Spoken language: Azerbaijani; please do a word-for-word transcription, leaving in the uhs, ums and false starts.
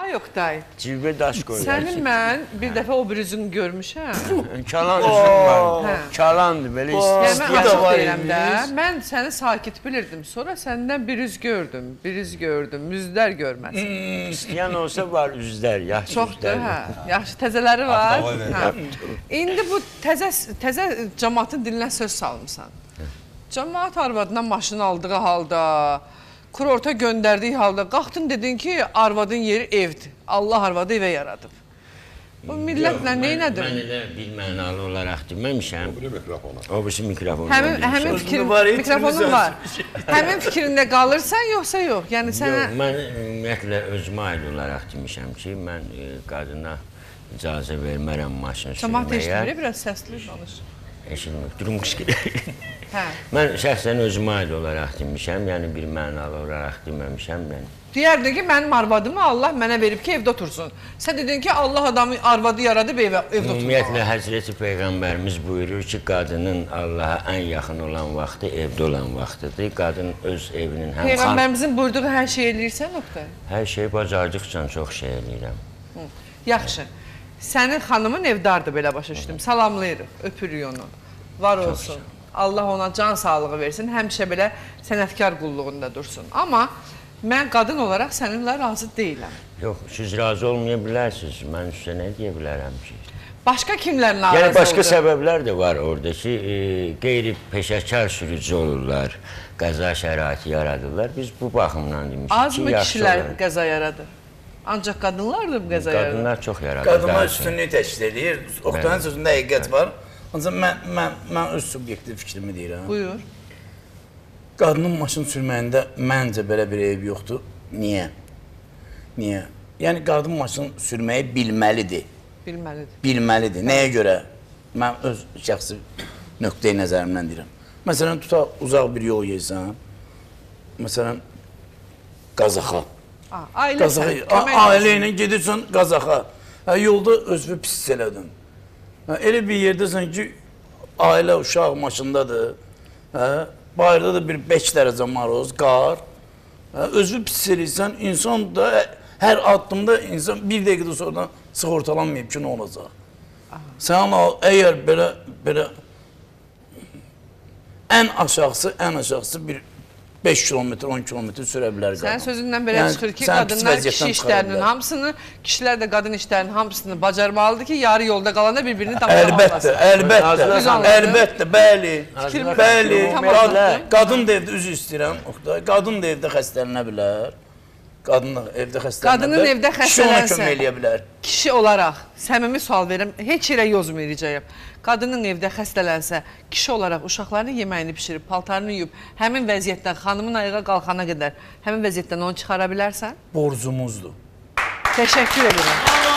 Ay Oktay, Cibə daş qoyur. səni mən bir dəfə o bir üzünü görmüşəm. Kalan üzüm var. Hə. Kalandır, belə Yəni istəyir. mən açıq deyirəm də, mən səni sakit bilirdim. Sonra səndən bir üz gördüm, bir üz gördüm, üzlər görməsin. İstəyən olsa var üzlər, yaxşı Çoxdur, üzlər. hə. Yaxşı təzələri var. Hə. İndi bu təzə təzə cəmaatın dilinə söz salmısan. Cəmaat arvadından maşını aldığı halda, kurorta göndərdiyi halda qalxdın dedin ki, arvadın yeri evdir. Allah arvadı evə yaradıb. Bu millətlə neynədir? Mən elə bilmənalı olaraq deməmişəm. O birisi mikrofonu. Həmin, həmin fikrin, mikrofonun var. Həmin fikrində qalırsan, yoxsa yox? Yəni sənə... Yox, mən ümumiyyətlə özümə aid olaraq demişəm ki, mən e, qadına icazə vermərəm maşını sürməyə. Cəmaat eşitmir, biraz səsli danış. Eşitmir, durum qışqırır. Hə. Mən şəxsən özümə aid olaraq demişəm, yəni bir mənalı olaraq deməmişəm. Yəni. Deyərdi ki, mənim arvadımı Allah mənə verib ki, evdə otursun. Sən dedin ki, Allah adamı arvadı yaradıb evə, evdə otursun. Ümumiyyətlə, Həzrəti Peyğəmbərimiz buyurur ki, qadının Allaha ən yaxın olan vaxtı evdə olan vaxtıdır. Qadın öz evinin həm... Peyğəmbərimizin buyurduğu hər şey eləyirsən, Oktay? Hər şey bacardıqca çox şey eləyirəm. Hı. Yaxşı. Sənin xanımın evdardır, belə başa düşdüm. Salamlayırıq, öpürük onu. Var olsun. Allah ona can sağlığı versin, həmişə belə sənətkar qulluğunda dursun. Amma mən qadın olaraq səninlə razı deyiləm. Yox, siz razı olmaya bilərsiniz. Mən sizə nə deyə bilərəm ki? Başqa kimlər narazı yəni, başqa oldu? səbəblər də var orada ki, e, qeyri-peşəkar sürücü olurlar, qəza şəraiti yaradırlar. Biz bu baxımdan demişik ki, Az mı kişilər qəza yaradır? Ancaq qadınlardır bu qəza yaradır? Qadınlar çox yaradır. Qadınlar üstünlüyü təşkil edir. Oktayın sözündə həqiqət var. Ancaq mən, mən, mən öz subyektiv fikrimi deyirəm. Buyur. Qadının maşın sürməyində məncə belə bir eyb yoxdur. Niyə? Niyə? Yəni, qadın maşın sürməyi bilməlidir. Bilməlidir. Bilməlidir. Nəyə görə? Mən öz şəxsi nöqteyi nəzərimdən deyirəm. Məsələn, tutaq, uzaq bir yol yeysən. Məsələn, Qazaxa. Ailə sən, kömək ailə ilə gedirsən Qazaxa. Hə, yolda özünü pis elədin. Hə, elə bir yerdəsən ki, ailə, uşaq maşındadır. Hə, bayırda da bir beş dərəcə maroz, qar. Hə, özünü pis eləyirsən, insan da hər addımda insan bir dəqiqədə sonradan sığortalanmayıb ki, nə olacaq? Sən əgər belə, belə ən aşağısı, ən aşağısı bir beş kilometr, on kilometr sürə bilər qadın. Sənin sözündən belə yəni, çıxır ki, qadınlar kişi işlərinin hamısını, kişilər də qadın işlərinin hamısını bacarmalıdır ki, yarı yolda qalanda bir-birini tamamlamasın. Əlbəttə, əlbəttə, əlbəttə, bəli, bəli. Qadın da evdə, üzü istəyirəm, qadın da evdə xəstələnə bilər. Qadın evdə xəstələnə bilər. Qadının evdə xəstələnsə, kişi ona kömək eləyə bilər. Kişi olaraq, səmimi sual verim, heç yerə yozmayacağım. Qadının evdə xəstələnsə, kişi olaraq uşaqlarının yeməyini pişirib, paltarını yuyub, həmin vəziyyətdən, xanımın ayağa qalxana qədər, həmin vəziyyətdən onu çıxara bilərsən? Borcumuzdur. Təşəkkür edirəm.